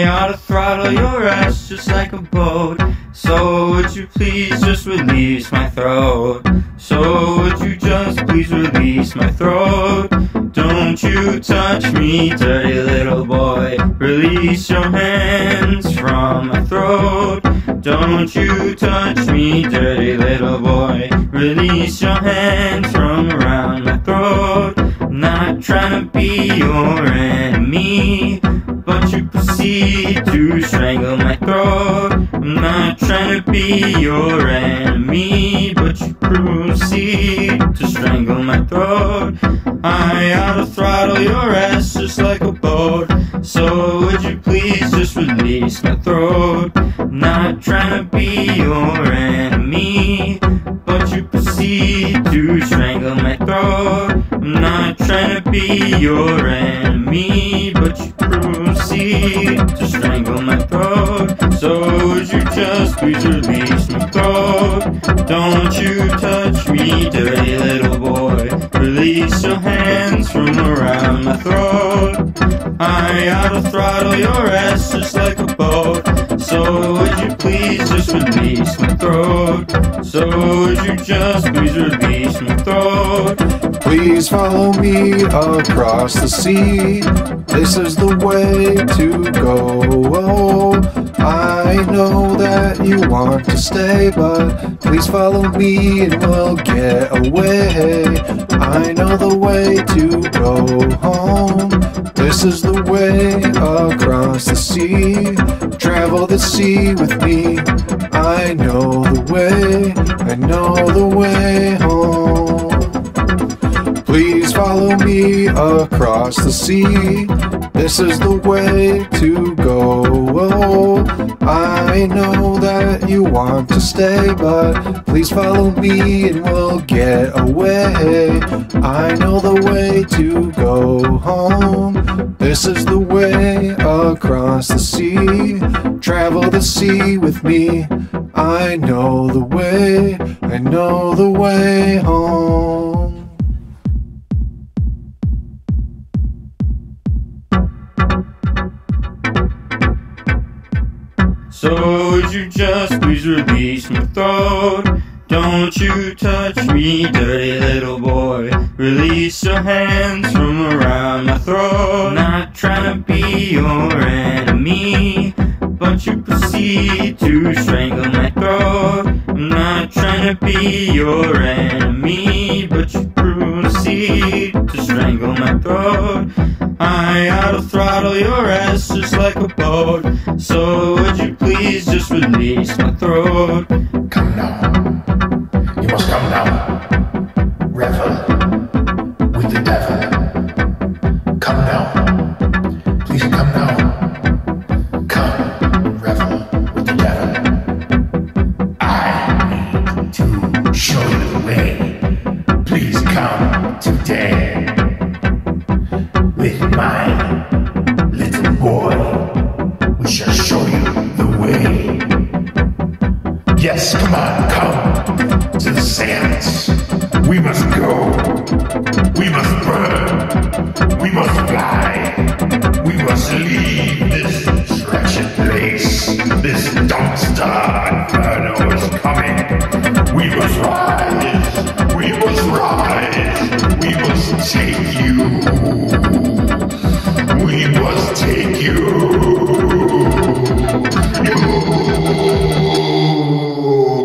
ought to throttle your ass just like a boat. So would you please just release my throat? So would you just please release my throat? Don't you touch me, dirty little boy. Release your hands from my throat. Don't you touch me, dirty little boy. Release your hands from around my throat. I'm not trying to be your enemy, but you proceed to strangle my throat. I'm not trying to be your enemy, but you proceed to strangle my throat. I ought to throttle your ass just like a boat. So would you please just release my throat? I'm not trying to be your enemy, but you proceed to strangle my throat. I'm not trying to be your enemy, but you proceed to strangle my throat. So would you just please release my throat? Don't you touch me, dirty little boy. Release your hands from around my throat. I ought to throttle your ass just like a boat. So would you please just release my throat? So would you just please release my throat? Please follow me across the sea. This is the way to go. I know that you want to stay, but please follow me and we'll get away. I know the way to go home. This is the way across the sea. Travel the sea with me. I know the way, I know the way home. Please follow me across the sea. This is the way to go. I know that you want to stay, but please follow me and we'll get away. I know the way to go home. This is the way across the sea. Travel the sea with me. I know the way, I know the way home. So would you just please release my throat? Don't you touch me, dirty little boy. Release your hands from around my throat. I'm not trying to be your enemy, but you proceed to strangle my throat. I'm not trying to be your enemy, but you proceed to strangle my throat. I ought to throttle your ass just like a boat. So would you please just release my throat? Come now, you must come now. Revel with the devil. Come now, please come now. Come, revel with the devil. I need to show you the way. Please come today. With my little boy, we shall show you the way. Yes, come on, come to the sands. We must go, we must burn, we must fly. We must leave this wretched place. This dumpster inferno is coming. We must rise, we must rise, we must take